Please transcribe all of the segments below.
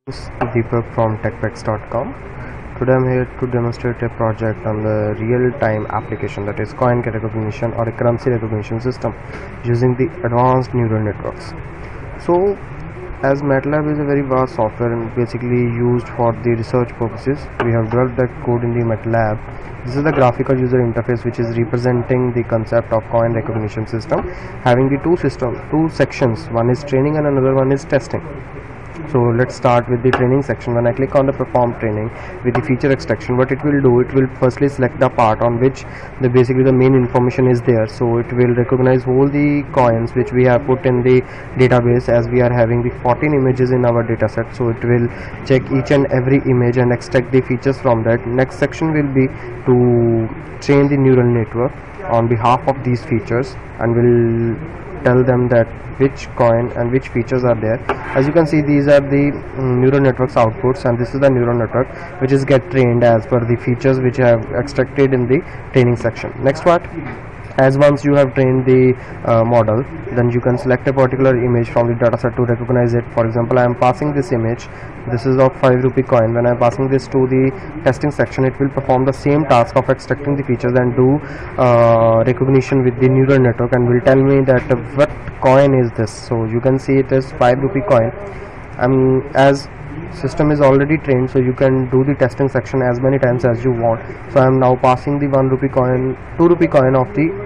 This is Deepak from techpex.com. Today I'm here to demonstrate a project on the real-time application, that is coin recognition or a currency recognition system using the advanced neural networks. So as MATLAB is a very vast software and basically used for the research purposes, we have developed that code in the MATLAB. This is the graphical user interface which is representing the concept of coin recognition system, having the two sections. One is training and another one is testing. So let's start with the training section. When I click on the perform training with the feature extraction, what it will do, it will firstly select the part on which basically the main information is there. So it will recognize all the coins which we have put in the database, as we are having the 14 images in our data set. So it will check each and every image and extract the features from that. Next section will be to train the neural network on behalf of these features, and will tell them that which coin and which features are there. As you can see, these are the neural networks outputs, and this is the neural network which is get trained as per the features which I have extracted in the training section. Next what, as once you have trained the model, then you can select a particular image from the dataset to recognize it. For example, I am passing this image, this is of 5 rupee coin. When I am passing this to the testing section, it will perform the same task of extracting the features and do recognition with the neural network, and will tell me that what coin is this. So you can see it is 5 rupee coin. As system is already trained, so you can do the testing section as many times as you want. So I am now passing the 1 rupee coin, 2 rupee coin of the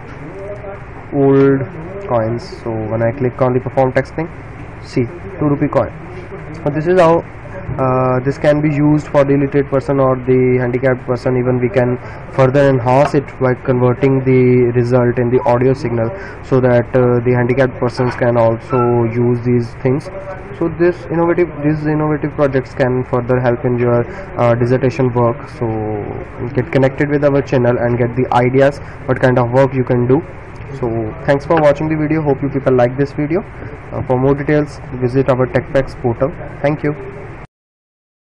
old coins. So when I click on the perform testing, see 2 rupee coin. So this is how this can be used for the illiterate person or the handicapped person. Even we can further enhance it by converting the result in the audio signal, so that the handicapped persons can also use these things. So these innovative projects can further help in your dissertation work. So get connected with our channel and get the ideas what kind of work you can do. So thanks for watching the video. Hope you people like this video. For more details, visit our TechPex portal. Thank you.